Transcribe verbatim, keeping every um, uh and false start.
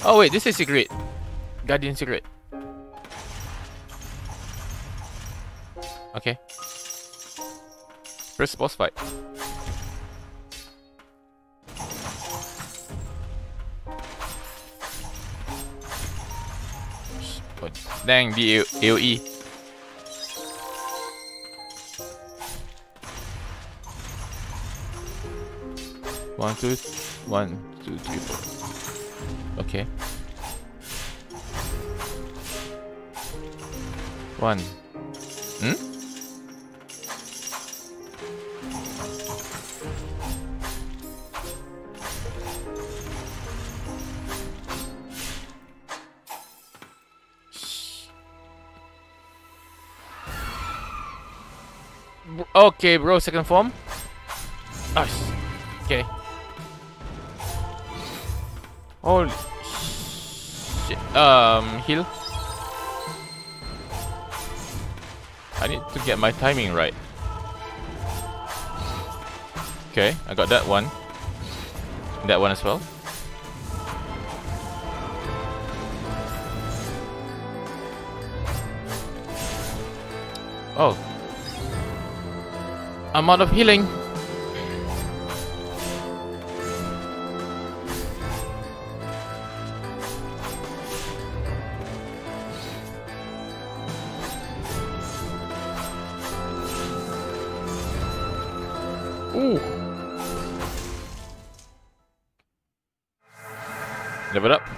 Oh wait, this is secret. Guardian secret. Okay. First boss fight. Oh, dang, the A O E. One, two, one, two, three, four. Okay. One. Hmm? Okay, bro, second form. Nice. Okay. Holy shit. Um, heal. I need to get my timing right. Okay, I got that one. That one as well. Oh. I'm out of healing. Ooh. Level up.